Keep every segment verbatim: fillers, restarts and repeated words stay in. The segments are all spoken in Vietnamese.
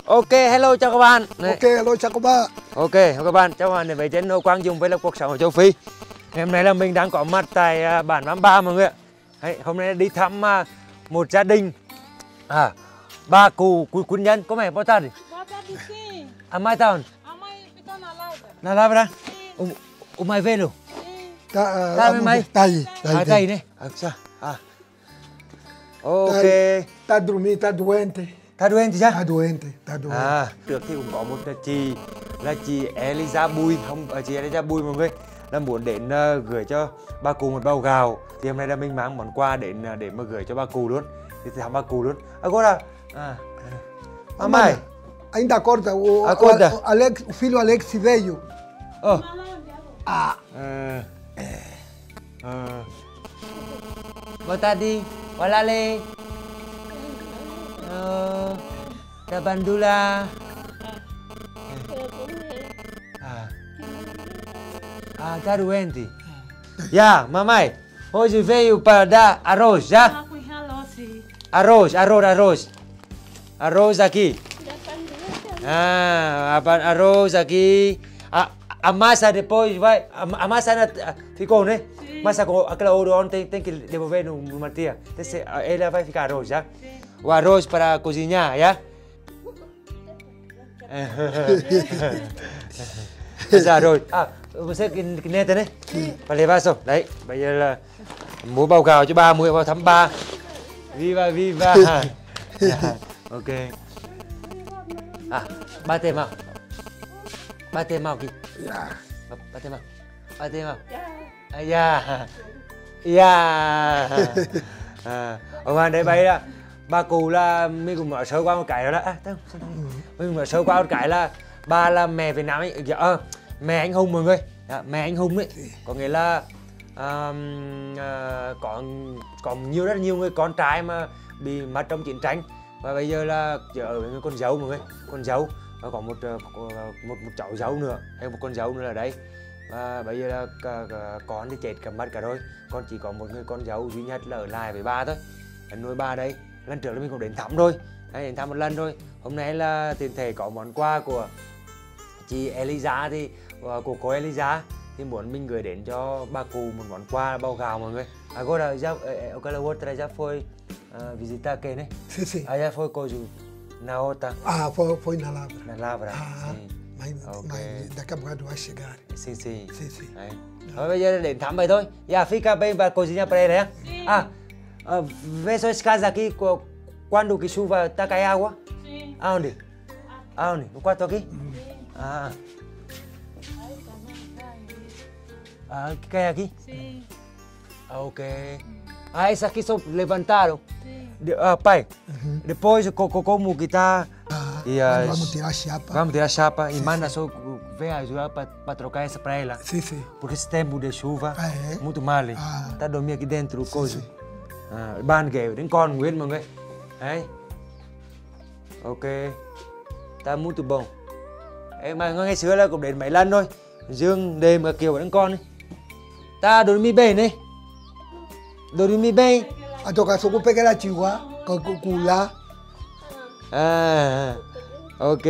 Ok, hello chào các bạn. Này. Ok, hello chào các bạn. Ok, các bạn, chào các bạn đến với channel Hồ Quang Dung với là cuộc sống ở châu Phi. Ngày hôm nay là mình đang có mặt tại uh, bản Vamba mọi người ạ. Đấy, hôm nay đi thăm uh, một gia đình. À, ba cụ quân nhân, como é? Boa tarde. Boa tarde, sim. A mãe tá onde? A mãe fica na lavra. Na lavra? O, o mais velho? Ta, uh, Ta bên mày? Tay, tay, À, tay này. À, sao? À. Ok. Ta dormindo, ta doente. Ta doente chưa? Ta doente, ta doente. À, trước thì cũng có một chị là chị Eliza Bùi, không chị Eliza Bùi mọi người là muốn đến uh, gửi cho ba cụ một bao gạo. Thì hôm nay là mình mang món quà đến uh, để mà gửi cho ba cụ luôn. Thì thăm ba cụ luôn. Agora, à, à mãe. Ainda acorda, o, Acorda. o Alex, o filho Alex veio. Ờ. Ah, Ờ. Ờ. Boa tarde. Olá, Lê. Ờ. Da Bandula. Ah. Ah, tá doente. Já, mamãe. Hoje veio para dar arroz, já? Ah, com hello, sim. Arroz, arroz, arroz. Arroz aqui. Ah, apa- arroz aqui. A, a massa depois vai. A, a massa ainda ficou, né? Massa com aquela ouro tem, tem que devolver no, no Matia. Ela vai ficar arroz, já? O arroz para cozinhar, já? Massa arroz. À, você que neta đấy. Phải lấy vào đấy. Bây giờ là mua bao gạo cho ba, mua vào thăm ba. Viva, viva. Ok. À, ba tem mau. Ba tem mau kì. yeah. Ba, ba tem mau. Ba tem mau. À, yeah. Yeah. À, ở ngoài đây bây là ba cụ là mình cũng nói sơ qua một cái đó là à, tao, mình cũng nói sơ qua một cái là ba là mẹ Việt Nam ấy, dạ, à, mẹ anh Hùng mọi người, dạ, mẹ anh Hùng ấy, có nghĩa là um, uh, có có nhiều rất nhiều người con trai mà bị mất trong chiến tranh và bây giờ là ở với con dâu mọi người, con dâu và có một uh, một một cháu dâu nữa hay một con dâu nữa là đấy. Và bây giờ là cả, cả, con thì chết cả mất cả rồi, con chỉ có một người con dâu duy nhất là ở lại với ba thôi, là nuôi ba đây. Lần trước là mình cũng đến thăm rồi, đấy, đến thăm một lần rồi. Hôm nay là tiền thể có món quà của chị Eliza thì của cô Eliza thì muốn mình gửi đến cho ba cụ một món quà bao gạo mọi người. Agora já aquela outra já foi uh, visitar quem né? Sim, sim. Ah, já foi coisa na outra. Ah, foi, foi na lavra. Na lavra. Ah, Sim. mas, Ok. mas daqui a bocado vai chegar. Sim, sim. Sim, sim. Đấy. Thôi bây giờ đến thăm vậy thôi. Ya fica bem para cozinhar para ele, né? Ah, uh, vê só esse caso aqui quando que chuva tá caindo água? Sim. Aonde? Aonde? No quarto aqui? Ah. Ah, que cai aqui? Sim. Ah, ok. Ah, esse aqui só levantaram. Sim. De, ah, pai, depois co, co, como que tá? Ah, E, ah, vamos tirar a chapa. Vamos tirar a chapa e manda só ver ajudar para trocar essa para ela. Sim, sim. Porque esse tempo de chuva, Ah, é? muito mal. Ah. Tá dormindo aqui dentro do coisa. À, ban ghế đến con Nguyễn mọi người. Đấy. Ok. Ta muito bom. Em mà ngày xưa là cũng đến mấy lần thôi. Dương đêm ở kiểu đến con đi. Ta dormi bene đi. Dormi bene. A tocar só com pegar a chihuahua, com com cula. À. Ok.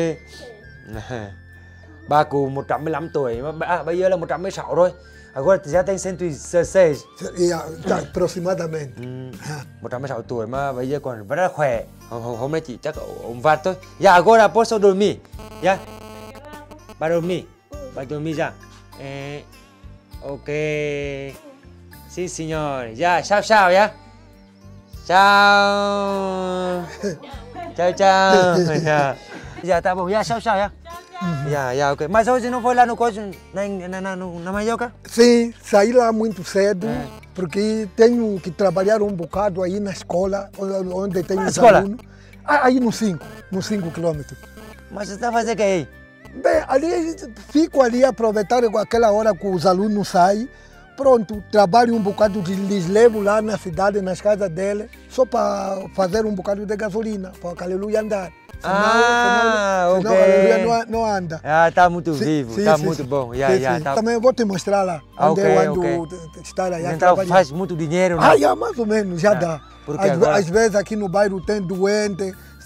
Ba cụ một trăm mười lăm tuổi mà à, bây giờ là một trăm mười sáu rồi. Agora já tem cento e dezesseis. Aproximadamente. Ừ. Ah. một trăm mười sáu tuổi mà bây giờ còn rất là khỏe. Hôm, hôm, hôm nay chỉ chắc ốm vặt thôi. Ya, agora posso dormir. Ya. Ba dormir. Ba dormir já. Eh, ok. Sim, senhor. Ya, chao chao ya. Chao. Chao chao. Ya. Ya, tá bom. Ya, chao chao ya. Ya, ya, ok. Mas hoje não foi lá no coisa na na na na Maioca? Sim, saí lá muito cedo, É. porque tenho que trabalhar um bocado aí na escola, onde onde tem Na os escola? alunos. Ah, aí no cinco, no cinco quilômetros. Mas você tá fazendo o que aí? Bem, ali fico ali a aproveitar aquela hora que os alunos saem. Pronto, trabalho um bocado, lhes levo lá na cidade, nas casas dele, só para fazer um bocado de gasolina, para o aleluia andar. Senão, Ah, senão, senão ok. o aleluia não, não anda. Ah, tá muito Sim, vivo, sim, tá sim, muito sim. bom. Ya, Sim, ya, sim. tá. Também vou te mostrar lá, Ah, onde ok, eu ando ok. estar aí a Então trabalhar. faz muito dinheiro, Ah, né? já, mais ou menos, já Ah, dá. porque Às, agora- às vezes aqui no bairro tem doente,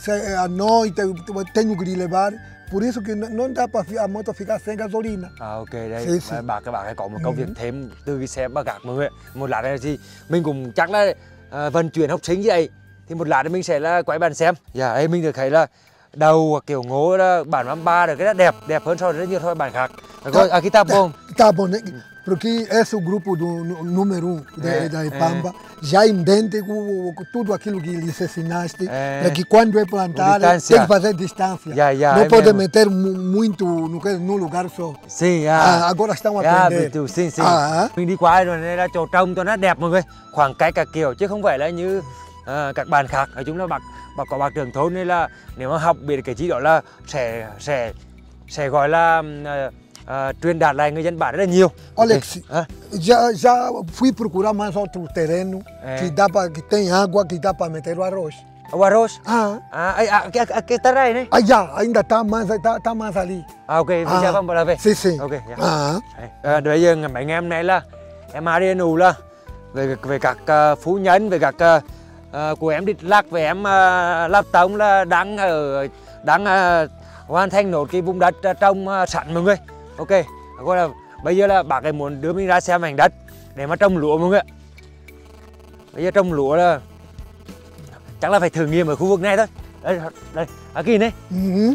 se, a noite eu tenho que levar. Por isso que não dá para a moto ficar sem gasolina. À, ok đây Sì, sì. bà các bạn hãy có một công Ừ. việc thêm từ cái xe ba gác mọi người ạ. Một lát này thì mình cũng chắc là à, vận chuyển học sinh vậy thì một lát nữa mình sẽ là quay bàn xem. Dạ đây mình được thấy là đầu kiểu ngố là bản năm ba được cái đó đẹp đẹp hơn so với rất nhiều thôi bản khác. Rồi aqui tá bom. Tá bom, né? Porque esse é o grupo do nu- número um de, É, da é. Ipamba, já idêntico com tudo aquilo que lhes ensinaste, É. é que quando é plantar Distância. tem que fazer distância. Já, já, Não é pode mesmo. meter mu- muito no, que- num lugar só. Sim, Ah, à. agora estão a À, aprender. bị tiểu sinh sinh. À. Mình đi qua rồi đây là chỗ trồng cho nó đẹp mọi người. Khoảng cách cả kiểu chứ không phải là như à, các bạn khác. Nói chung là bác bác có bác trưởng thôn nên là nếu mà học biết cái gì đó là sẽ sẽ sẽ gọi là à, à, truyền đạt lại người dân bản rất là nhiều. Alex, Ok. À, já, já fui procurar mais outro terreno É. que, dá pra, que tem água, que dá para meter o arroz. o arroz. Ah, À, ai, à, cái, cái, cái tá đây này. ah, já, ainda está mais, tá, tá mais ali. À, ok, bây giờ vamos là về. Sim, sim. Ok, dạ. Ah, Đấy. À, bây giờ mấy ngày hôm nay là em a đê en u là về về các uh, phú nhân về các uh, của em đi lạc về em uh, Lạp Tông là đang ở đang uh, hoàn thành nốt cái vùng đất uh, trồng uh, sẵn mọi người. Ok, gọi là bây giờ là bác ấy muốn đưa mình ra xem mảnh đất để mà trồng lúa mọi người. Bây giờ trồng lúa là chắc là phải thử nghiệm ở khu vực này thôi. Đây đây aqui này. uhum,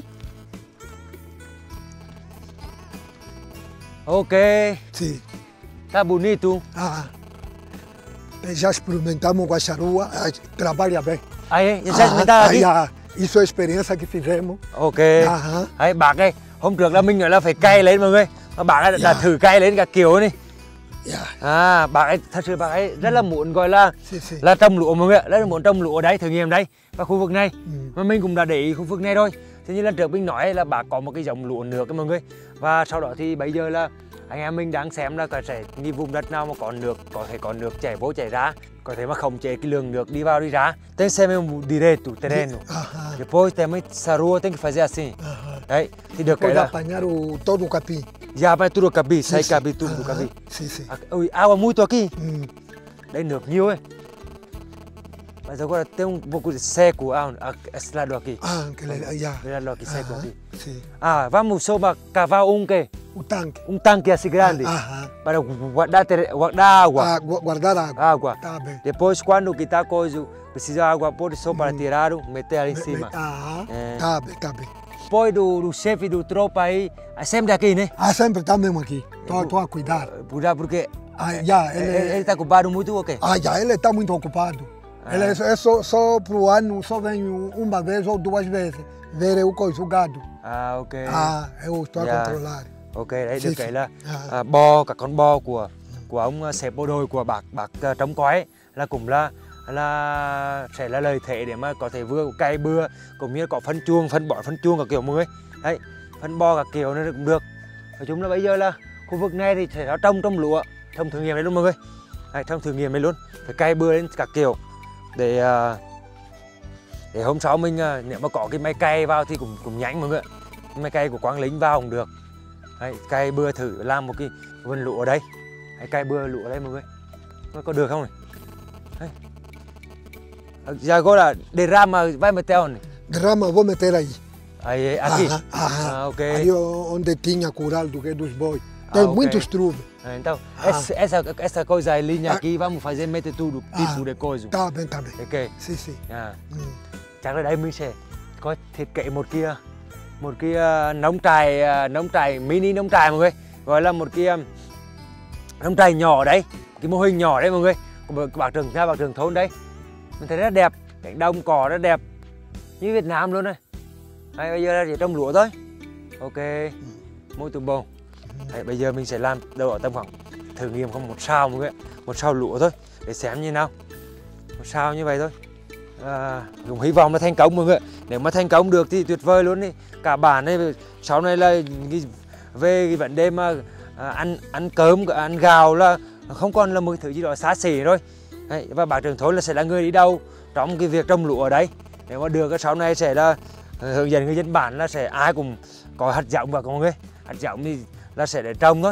Ok, sim. tá bonito. Ah, já experimentamos com a charrua, ah, trabalha bem. Aí, já experimentar aqui. ah, ah, isso é a experiência que fizemos. Ok. Aham. Đấy, bác ơi, hôm trước là mình nói là phải cay lên mọi người. Mà bác ấy đã, đã Dạ. thử cay lên cả kiểu này. Yeah. À, bác ấy thật sự bác ấy rất là muốn gọi là Sim, sim. là trồng lúa mọi người ạ. Rất là muốn trồng lúa ở đây, thử nghiệm đây và khu vực này. Ừ. Mà mình cũng đã để ý khu vực này rồi. Thế như lần trước mình nói là bác có một cái giống lúa nước mọi người. Và sau đó thì bây giờ là anh em mình đang xem là có sẽ như vùng đất nào mà có nước, có thể có nước chảy vô chảy ra, có thể mà khống chế cái lượng nước đi vào đi ra. Tem que ser mesmo direto o terreno. Aham. Depois também essa rua tem que fazer assim. Aham. Đấy, thì được cái Pode là apanhar o, todo o capim. já vai tudo cabi, sai Sim, cabi sim. tudo do Aham. cabi. Sim, sim. À, ui, água muito aqui. Hum. Đây nước nhiều ấy. Mas agora tem um pouco de seco ah, esse lado aqui. Ah, aquele, yeah. Esse lado aqui seco Aham. aqui. Sim. Ah, vamos só para cavar um que O tanque. um tanque assim grande Aham. para guardar ter- guardar água. Ah, gu- guardar água. Água. Tá bem. Depois quando quitar coisa, precisa água, pode só para tirar, meter ali em Me- cima. me- Aham. É. Tá bem, tá bem. Depois do, do chefe do tropa aí, ah, sempre aqui, né? Ah, sempre está mesmo aqui. Estou a cuidar. Cuidar porque Ah, já, ele ele, está ocupado muito, ok? ah, já, ele está muito ocupado. Ele é, é só, só para o ano, só vem uma vez ou duas vezes ver o coisa, o gado. À, ok. Ah, eu estou a Dạ. controlar. Ok, đấy Sì, được sì. cái là À. à, bo cả con bo của của ông à, sếp bộ đội của bác bác à, Trống Cói ấy, là cũng là là sẽ là lợi thế để mà có thể vừa cày bừa cũng như có phân chuồng phân bón phân chuồng cả kiểu mọi người đấy phân bo cả kiểu nó cũng được. Nói chung là bây giờ là khu vực này thì sẽ nó trồng trồng lúa trồng thử nghiệm đấy luôn mọi người đấy, trồng thử nghiệm đấy luôn phải cày bừa lên cả kiểu để à, để hôm sau mình à, nếu mà có cái máy cày vào thì cũng cũng nhanh mọi người ạ. Máy cày của Quang Lính vào cũng được. Đấy, cày bừa thử làm một cái vườn lúa ở đây. Đấy, cày bừa lúa ở đây mọi người. Nó có được không này? Đấy. Giờ gọi là để ra mà vai mà teo này. Grama vou meter aí. Aí, aqui. Aham, aham. Ah, ok. Ali o- onde tinha curral do que dos bois. Tem Ah, ok. muito estrume. Ah, então, Ah. essa, essa, essa coisa aí, linha Ah. aqui, vamos fazer meter tudo, tipo de coisa. Tá bem, tá bem. Ok. Sim, sim. À, Hum. chắc là đây mình sẽ có thiết kế một kia một cái uh, nông trại uh, nông trại mini nông trại mọi người, gọi là một cái um, nông trại nhỏ đấy, cái mô hình nhỏ đấy mọi người của bác trưởng nhà bác trưởng thôn đấy, mình thấy rất đẹp, cánh đồng cỏ rất đẹp như Việt Nam luôn này. Đấy, bây giờ là chỉ trồng lúa thôi. Ok, mỗi từ bông. Đấy, bây giờ mình sẽ làm đâu ở tầm khoảng thử nghiệm không một sao mọi người, một sao lúa thôi để xem như nào, một sao như vậy thôi. À, cũng hy vọng là thành công mọi người. Nếu mà thành công được thì tuyệt vời luôn đi. Cả bản này sau này là cái, về cái vấn đề mà à, ăn ăn cơm, ăn gạo là không còn là một thứ gì đó xa xỉ rồi. Đấy, và bác trưởng thôn là sẽ là người đi đầu trong cái việc trồng lúa ở đây. Nếu mà được sau này sẽ là hướng dẫn người dân bản là sẽ ai cũng có hạt giống và mọi người. Hạt giống thì là sẽ để trồng thôi.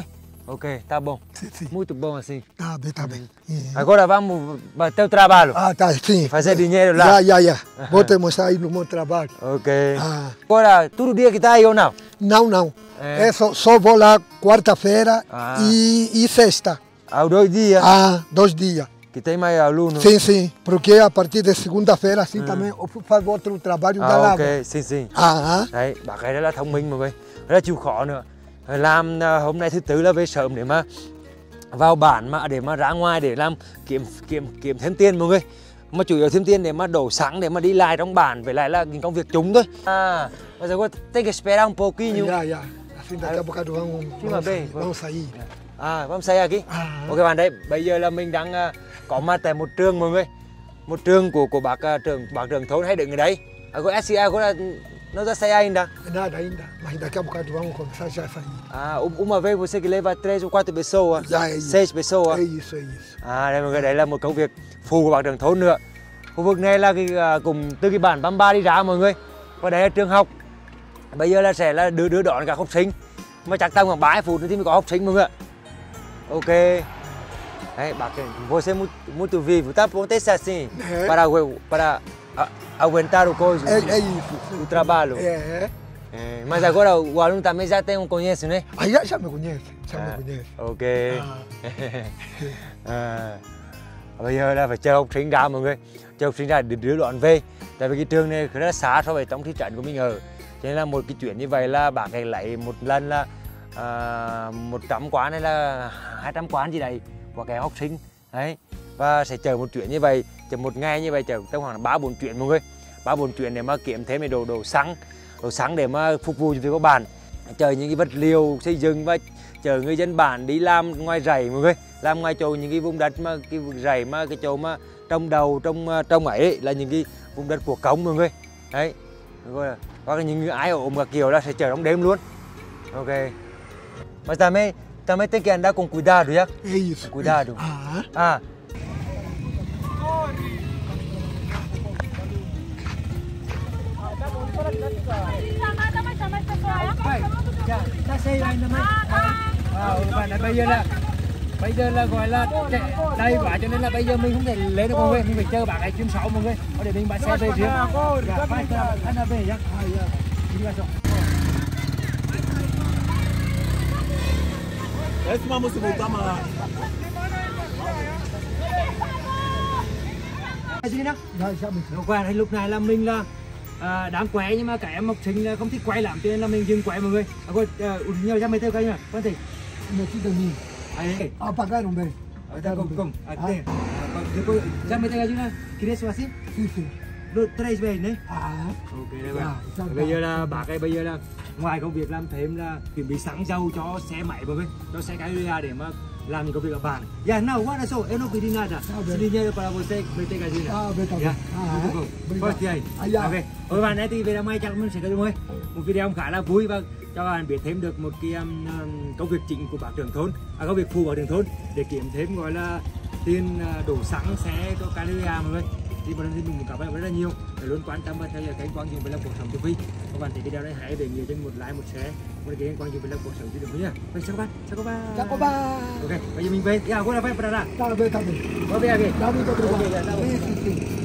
Ok, tá bom. Sim, sim. Muito bom assim. Tá bem, tá bem. É. Agora vamos bater o trabalho. Ah, tá, sim. Fazer dinheiro lá. Já, já, já. Vou te mostrar aí no meu trabalho. Ok. Ah. Agora, todo dia que tá aí ou não? Não, não. É. É só, só vou lá quarta-feira Ah. e, e sexta. Há dois dias Ah, dois dias. que tem mais aluno. Sim, sim. Porque a partir de segunda-feira, assim, também eu faço outro trabalho da À, lava. ok, xin xin. À, Đấy, bà cái rất là thông minh mọi người, rất là chịu khó nữa. Làm à, hôm nay thứ tư là về sớm để mà vào bản mà để mà ra ngoài để làm kiếm kiếm kiếm thêm tiền mọi người. Mà chủ yếu thêm tiền để mà đổ xăng để mà đi lại trong bản, với lại là công việc chúng thôi. À, bây giờ có tem que esperar um pouquinho. já, já. Assim, daqui a bocado vamos, Sim, vamos, bem, sair, vamos sair. À, vamos say aqui. À. Ok bạn đấy, bây giờ là mình đang à, có mặt tại một trường mọi người. Một trường của của bác à, trưởng bác trưởng thôn hay đứng ở đấy. À, có ét xê a có là nó ra say ainda. Nada ainda, mas daqui a bocado vamos começar já a sair. À, um- uma vez você que leva três ou quatro pessoas, Já é isso. seis pessoas. É isso, é isso. À, đây mọi người, đấy là một công việc phụ của bác trưởng thôn nữa. Khu vực này là cái à, cùng từ cái bản Bamba đi ra mọi người. Và đây là trường học. Bây giờ là sẽ là đưa đưa đón các học sinh. Mà chắc tầm khoảng ba phút nữa thì mới có học sinh mọi người ạ. Ok. Đấy, bác você muito muito vivo, tá bom, tem assim É. para agu- para a- aguentar o coisa, É, é isso. o trabalho. É. É, mas agora o aluno também já tem um conhece, né? Aí já, já me conhece, já À, me conhece. ok. À. À, bây giờ là phải chờ học sinh ra mọi người, chờ học sinh ra để đưa đón về. Tại vì cái trường này rất là xa so với trong thị trấn của mình ở, cho nên là một cái chuyến như vậy là bác ấy lấy một lần là à, một trăm quán hay là hai trăm quán gì đấy của các học sinh đấy, và sẽ chờ một chuyến như vậy, chờ một ngày như vậy, chờ tầm khoảng ba bốn chuyến mọi người, ba bốn chuyến để mà kiếm thêm cái đồ đồ xăng, đồ xăng để mà phục vụ cho việc của bản, chờ những cái vật liệu xây dựng và chờ người dân bản đi làm ngoài rẫy mọi người, làm ngoài chỗ những cái vùng đất mà cái vùng rẫy mà cái chỗ mà trồng đầu trồng trồng ấy là những cái vùng đất của cống mọi người đấy, rồi có những người ai ốm cả kiểu là sẽ chờ trong đêm luôn. Ok, mas também também tem que andar com cuidado, já? É isso. Cuidado. Ah, Ah, dạ, taxi anh năm à, bây giờ là bây giờ là gọi là đây quá cho nên là bây giờ mình không thể lên được mọi người, mình phải chờ bác ấy chuyên sáu mọi người, để mình bắt xe về riêng. Dạ, phải chờ anh là về nhá. Đi vào chỗ. Esse vamos se voltar mà. Gì nữa? já, já me Hôm qua thì lúc này là mình là à, đang quay nhưng mà các em học sinh là không thích quay lắm cho nên là mình dừng quay mọi người. À, coi uh, nhiều ra mấy tiêu cây nhá, con thì. conheci de mim. Aí. Apagaram bem. Tá com com. Até. Depois já me pega Juna. Queria só assim? Sim, sim. Đôi tres về đấy. À, Ok đấy Dạ, bạn. dạ, Bây giờ dạ. là bác ấy bây giờ là ngoài công việc làm thêm là chuẩn bị xăng dầu cho xe máy mọi người, cho xe cái để mà làm những công việc ở bản. Ya no, guarda só, eu não pedi nada. bem. Se dinheiro para você, me tem Juna. Ah, bem, tá bem. Ya. Ah, Không. obrigado. Forte aí. Ah, dạ. Ok. Ôi bạn ấy thì về năm nay chắc mình sẽ có thôi. Một video khá là vui và cho các bạn biết thêm được một cái um, công việc chính của bác trưởng thôn, à, công việc phụ bác trưởng thôn để kiếm thêm gọi là tiền uh, đổ xăng xe cho cái mọi người. Thì bọn mình cảm ơn rất là nhiều để luôn quan tâm và theo dõi kênh Quang Dũng Vlog cuộc sống TV. Các bạn thấy video này hãy để nhiều trên một like một share một kênh Quang Dũng Vlog cuộc sống TV nhé. Vậy chào các bạn, chào các bạn. Chào các bạn. Ok, bây giờ mình về. Ya, cũng là phải para ra. Tá bem, tá bem. Vamos ver aqui. Tá bem, tá bem. Ok, dạ, dạ, ok.